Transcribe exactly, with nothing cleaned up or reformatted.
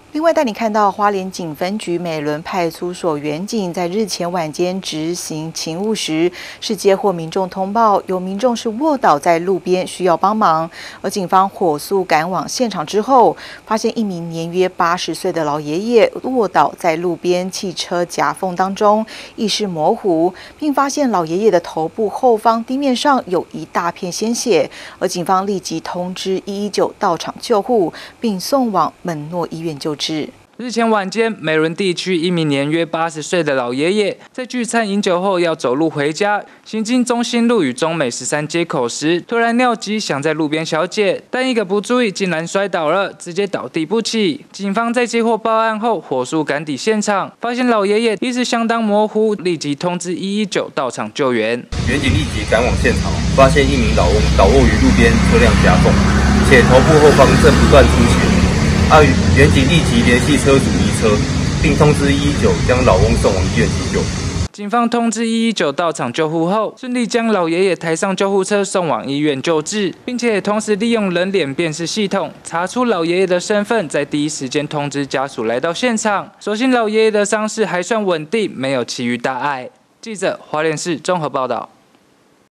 另外，带你看到花莲警分局美仑派出所员警在日前晚间执行勤务时，是接获民众通报，有民众是卧倒在路边需要帮忙，而警方火速赶往现场之后，发现一名年约八十岁的老爷爷卧倒在路边汽车夹缝当中，意识模糊，并发现老爷爷的头部后方地面上有一大片鲜血，而警方立即通知一一九到场救护，并送往门诺医院救治。 日前晚间，美仑地区一名年约八十岁的老爷爷在聚餐饮酒后要走路回家，行经中心路与中美十三街口时，突然尿急想在路边小解，但一个不注意竟然摔倒了，直接倒地不起。警方在接获报案后，火速赶抵现场，发现老爷爷意识相当模糊，立即通知一一九到场救援。 员警立即赶往现场，发现一名老翁倒卧于路边车辆夹缝，且头部后方正不断出血。啊！员警立即联系车主移车，并通知一一九将老翁送往医院急救。 警方通知一一九到场救护后，顺利将老爷爷抬上救护车送往医院救治，并且同时利用人脸辨识系统查出老爷爷的身份，在第一时间通知家属来到现场。所幸老爷爷的伤势还算稳定，没有其余大碍。记者花莲市综合报道。